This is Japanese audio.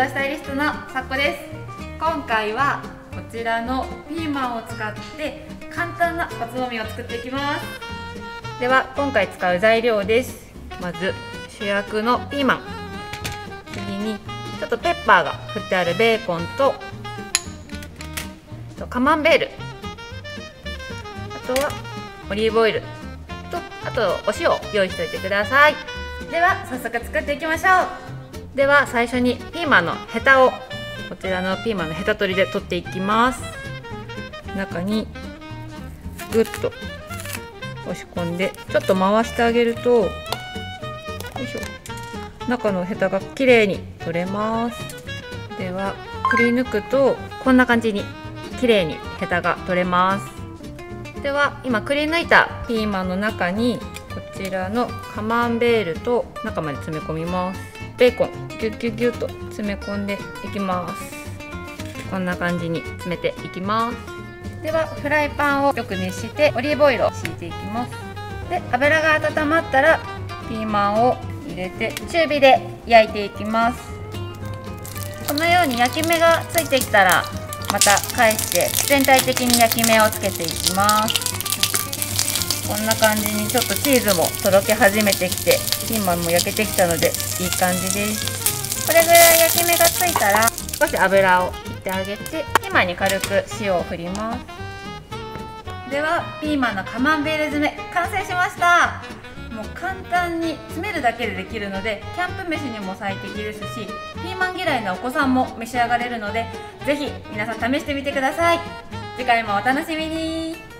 スタイリストのさっこです。今回はこちらのピーマンを使って簡単なおつまみを作っていきます。では今回使う材料です。まず主役のピーマン、次にちょっとペッパーが振ってあるベーコンとカマンベール、あとはオリーブオイルと、あとお塩を用意しておいてください。では早速作っていきましょう。では最初にピーマンのヘタを、こちらのピーマンのヘタ取りで取っていきます。中にグッと押し込んでちょっと回してあげると、よいしょ、中のヘタがきれいに取れます。ではくり抜くとこんな感じにきれいにヘタが取れます。では今くり抜いたピーマンの中にこちらのカマンベールと中まで詰め込みます。ベーコンギュッギュッギュッと詰め込んでいきます。こんな感じに詰めていきます。ではフライパンをよく熱してオリーブオイルを敷いていきます。で油が温まったらピーマンを入れて中火で焼いていきます。このように焼き目がついてきたらまた返して全体的に焼き目をつけていきます。こんな感じにちょっとチーズもとろけ始めてきてピーマンも焼けてきたのでいい感じです。これぐらい焼き目がついたら少し油を切ってあげてピーマンに軽く塩を振ります。ではピーマンのカマンベール詰め完成しました。もう簡単に詰めるだけでできるのでキャンプ飯にも最適ですし、ピーマン嫌いなお子さんも召し上がれるのでぜひ皆さん試してみてください。次回もお楽しみに。